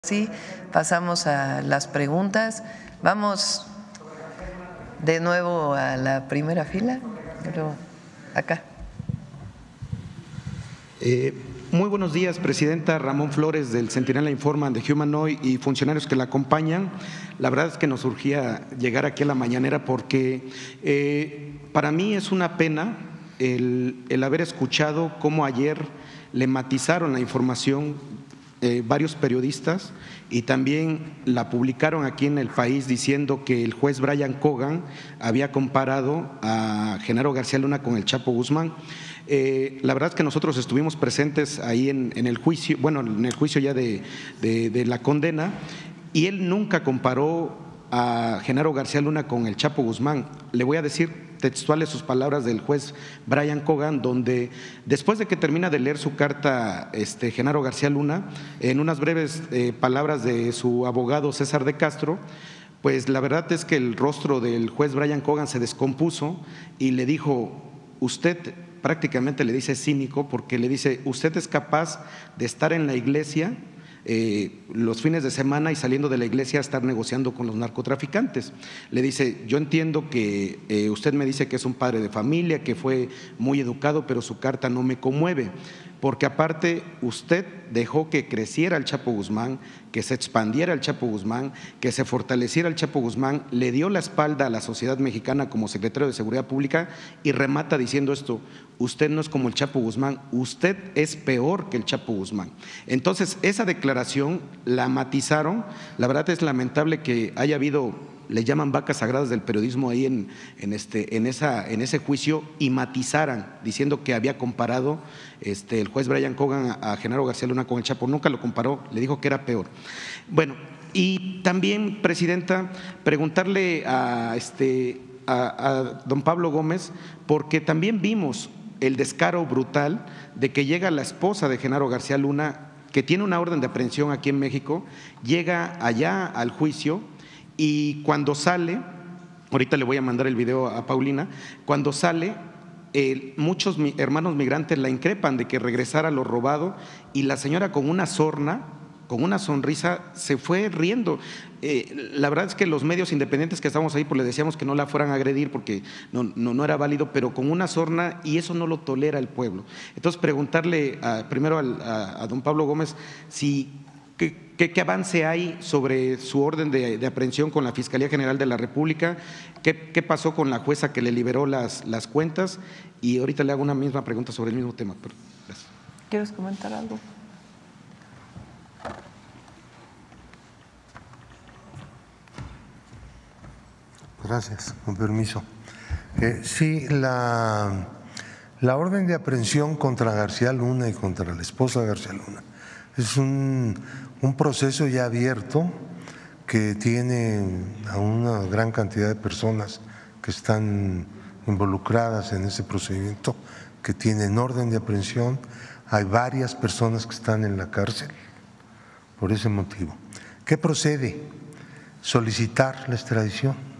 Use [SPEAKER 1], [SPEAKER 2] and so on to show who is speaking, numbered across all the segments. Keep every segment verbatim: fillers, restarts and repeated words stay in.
[SPEAKER 1] Sí, pasamos a las preguntas. Vamos de nuevo a la primera fila, pero acá.
[SPEAKER 2] Eh, muy buenos días, Presidenta. Ramón Flores del Centinela Informa de Humanoid y funcionarios que la acompañan. La verdad es que nos urgía llegar aquí a la mañanera porque eh, para mí es una pena el, el haber escuchado cómo ayer le matizaron la información Eh, varios periodistas y también la publicaron aquí en El País diciendo que el juez Brian Cogan había comparado a Genaro García Luna con el Chapo Guzmán. Eh, la verdad es que nosotros estuvimos presentes ahí en, en el juicio, bueno, en el juicio ya de, de, de la condena, y él nunca comparó a Genaro García Luna con el Chapo Guzmán. Le voy a decir textuales sus palabras del juez Brian Cogan, donde después de que termina de leer su carta este, Genaro García Luna, en unas breves eh, palabras de su abogado César de Castro, pues la verdad es que el rostro del juez Brian Cogan se descompuso y le dijo, usted prácticamente le dice cínico, porque le dice, usted es capaz de estar en la iglesia Eh, los fines de semana y saliendo de la iglesia a estar negociando con los narcotraficantes. Le dice, yo entiendo que eh, usted me dice que es un padre de familia, que fue muy educado, pero su carta no me conmueve, porque aparte usted dejó que creciera el Chapo Guzmán, que se expandiera el Chapo Guzmán, que se fortaleciera el Chapo Guzmán, le dio la espalda a la sociedad mexicana como secretario de Seguridad Pública y remata diciendo esto, usted no es como el Chapo Guzmán, usted es peor que el Chapo Guzmán. Entonces, esa declaración la matizaron. La verdad es lamentable que haya habido, le llaman vacas sagradas del periodismo ahí en, en, este, en, esa, en ese juicio, y matizaran diciendo que había comparado este, el juez Brian Cogan a, a Genaro García Luna con el Chapo. Nunca lo comparó, le dijo que era peor. Bueno, y también, Presidenta, preguntarle a, este, a, a don Pablo Gómez, porque también vimos el descaro brutal de que llega la esposa de Genaro García Luna, que tiene una orden de aprehensión aquí en México, llega allá al juicio y cuando sale, ahorita le voy a mandar el video a Paulina, cuando sale, eh, muchos hermanos migrantes la increpan de que regresara lo robado y la señora con una sorna, con una sonrisa, se fue riendo. Eh, la verdad es que los medios independientes que estábamos ahí, pues le decíamos que no la fueran a agredir porque no, no, no era válido, pero con una sorna, y eso no lo tolera el pueblo. Entonces, preguntarle a, primero al, a, a don Pablo Gómez si qué, qué, qué avance hay sobre su orden de, de aprehensión con la Fiscalía General de la República, qué, qué pasó con la jueza que le liberó las, las cuentas, y ahorita le hago una misma pregunta sobre el mismo tema. Gracias.
[SPEAKER 1] ¿Quieres comentar algo?
[SPEAKER 3] Gracias, con permiso. Eh, sí, la, la orden de aprehensión contra García Luna y contra la esposa de García Luna es un, un proceso ya abierto que tiene a una gran cantidad de personas que están involucradas en ese procedimiento, que tienen orden de aprehensión. Hay varias personas que están en la cárcel por ese motivo. ¿Qué procede? Solicitar la extradición.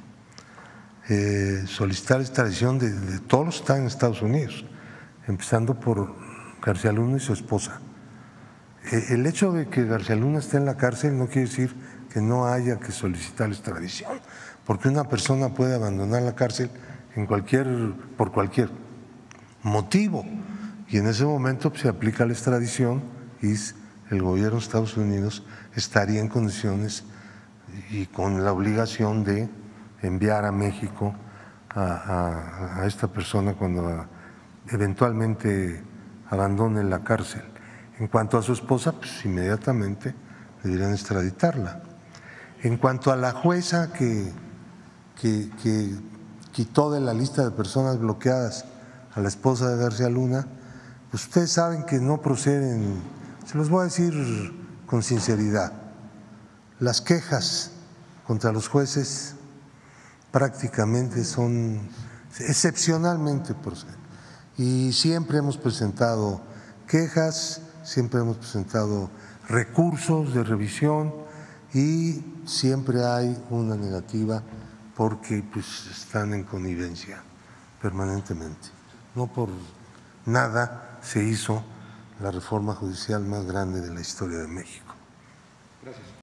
[SPEAKER 3] Eh, solicitar la extradición de, de todos los que están en Estados Unidos, empezando por García Luna y su esposa. Eh, el hecho de que García Luna esté en la cárcel no quiere decir que no haya que solicitar la extradición, porque una persona puede abandonar la cárcel en cualquier, por cualquier motivo, y en ese momento pues, se aplica la extradición y el gobierno de Estados Unidos estaría en condiciones y con la obligación de enviar a México a, a, a esta persona cuando a, eventualmente abandone la cárcel. En cuanto a su esposa, pues inmediatamente deberían extraditarla. En cuanto a la jueza que, que, que quitó de la lista de personas bloqueadas a la esposa de García Luna, pues ustedes saben que no proceden, se los voy a decir con sinceridad, las quejas contra los jueces prácticamente son excepcionalmente proceden. Y siempre hemos presentado quejas, siempre hemos presentado recursos de revisión y siempre hay una negativa porque pues, están en connivencia permanentemente. No por nada se hizo la reforma judicial más grande de la historia de México.
[SPEAKER 2] Gracias.